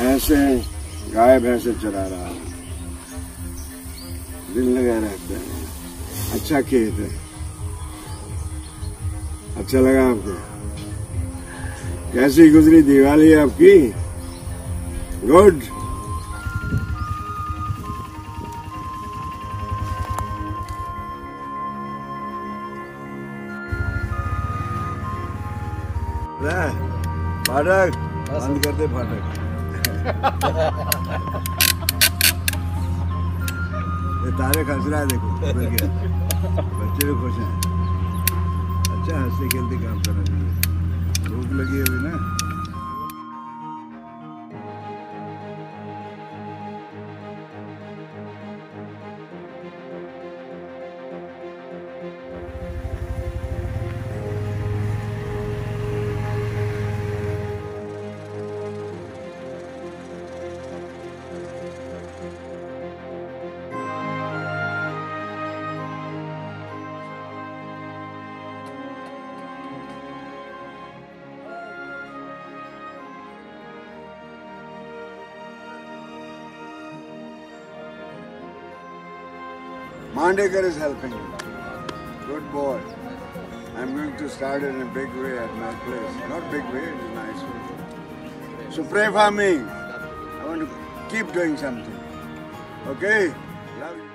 ऐसे गाय भैंसे चरा रहा है, दिन लगा रहते हैं। अच्छा खेत है, अच्छा लगा आपको? कैसी गुजरी दिवाली आपकी? गुड। फाटक बंद कर दे, फाटक। ये तारे हंस रहा है, देखो उधर गया। बच्चे भी खुश हैं। अच्छा हंसते खेलते काम करना चाहिए। भूख लगी है अभी ना। Mandekar is helping you. Good boy. I'm going to start in a big way at my place. Not big way, it's a nice way. So pray for me. I want to keep doing something. Okay? Love you.